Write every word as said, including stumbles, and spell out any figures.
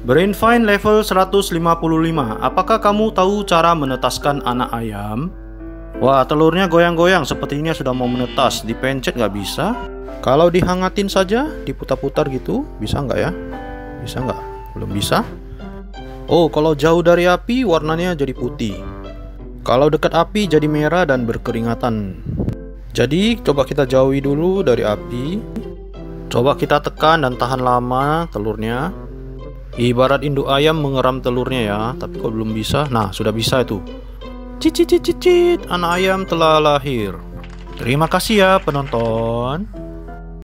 Brain Fine level seratus lima puluh lima. Apakah kamu tahu cara menetaskan anak ayam? Wah, telurnya goyang-goyang, sepertinya sudah mau menetas. Dipencet nggak bisa. Kalau dihangatin saja, diputar-putar gitu, bisa nggak ya? Bisa nggak? Belum bisa. Oh, kalau jauh dari api, warnanya jadi putih. Kalau dekat api, jadi merah dan berkeringatan. Jadi, coba kita jauhi dulu dari api. Coba kita tekan dan tahan lama telurnya. Ibarat induk ayam mengeram telurnya ya, tapi kok belum bisa. Nah, sudah bisa itu. Cicit cicit cicit, anak ayam telah lahir. Terima kasih ya penonton.